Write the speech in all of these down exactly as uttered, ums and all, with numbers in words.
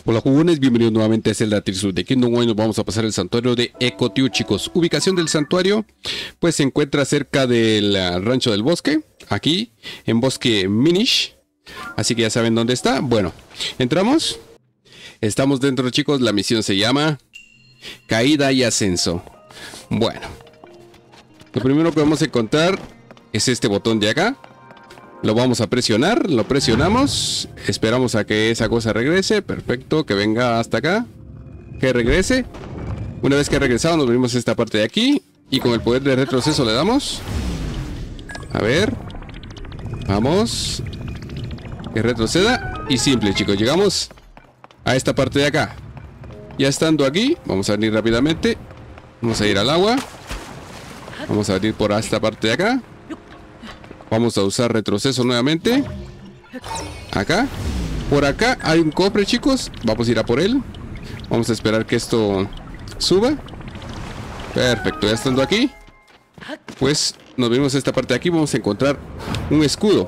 Hola jugones, bienvenidos nuevamente a Zelda Tears of the Kingdom. Hoy nos vamos a pasar el santuario de Ecoteu, chicos. Ubicación del santuario, pues se encuentra cerca del uh, rancho del bosque, aquí, en Bosque Minish. Así que ya saben dónde está. Bueno, entramos. Estamos dentro, chicos. La misión se llama Caída y Ascenso. Bueno, lo primero que vamos a encontrar es este botón de acá. Lo vamos a presionar, lo presionamos, esperamos a que esa cosa regrese, perfecto, que venga hasta acá, que regrese. Una vez que ha regresado nos venimos a esta parte de aquí y con el poder de retroceso le damos. A ver, vamos, que retroceda y simple, chicos, llegamos a esta parte de acá. Ya estando aquí, vamos a venir rápidamente, vamos a ir al agua, vamos a venir por esta parte de acá. Vamos a usar retroceso nuevamente. Acá. Por acá hay un cofre, chicos. Vamos a ir a por él. Vamos a esperar que esto suba. Perfecto, ya estando aquí, pues nos venimos a esta parte de aquí. Vamos a encontrar un escudo.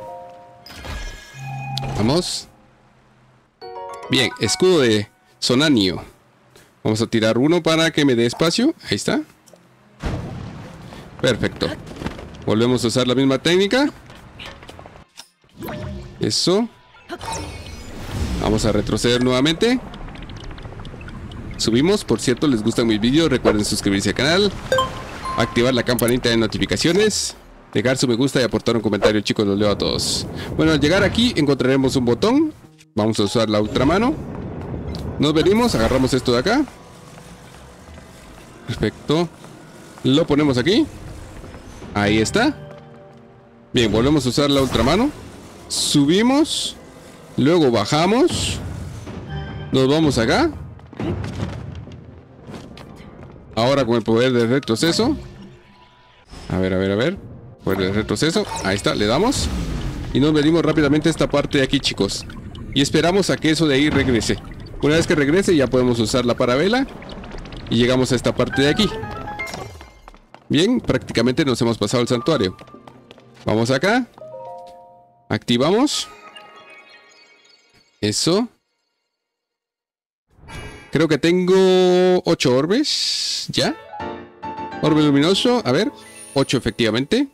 Vamos. Bien, escudo de Sonanio. Vamos a tirar uno para que me dé espacio. Ahí está. Perfecto. Volvemos a usar la misma técnica. Eso. Vamos a retroceder nuevamente. Subimos. Por cierto, les gustan mis vídeos, recuerden suscribirse al canal, activar la campanita de notificaciones, dejar su me gusta y aportar un comentario, chicos, los leo a todos. Bueno, al llegar aquí encontraremos un botón. Vamos a usar la ultramano. Nos venimos, agarramos esto de acá. Perfecto. Lo ponemos aquí. Ahí está. Bien, volvemos a usar la ultramano. Subimos. Luego bajamos. Nos vamos acá. Ahora con el poder de retroceso. A ver, a ver, a ver. Poder de retroceso. Ahí está, le damos. Y nos venimos rápidamente a esta parte de aquí, chicos. Y esperamos a que eso de ahí regrese. Una vez que regrese ya podemos usar la parabela. Y llegamos a esta parte de aquí. Bien, prácticamente nos hemos pasado el santuario. Vamos acá. Activamos. Eso. Creo que tengo ocho orbes. ¿Ya? Orbe luminoso. A ver. ocho efectivamente.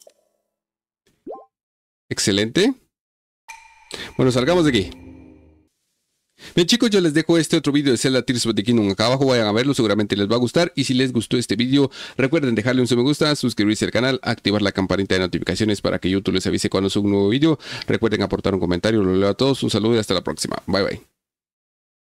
Excelente. Bueno, salgamos de aquí. Bien, chicos, yo les dejo este otro vídeo de Zelda Tears of the Kingdom acá abajo, vayan a verlo, seguramente les va a gustar. Y si les gustó este vídeo, recuerden dejarle un me gusta, suscribirse al canal, activar la campanita de notificaciones para que YouTube les avise cuando suba un nuevo vídeo. Recuerden aportar un comentario, lo leo a todos, un saludo y hasta la próxima, bye bye.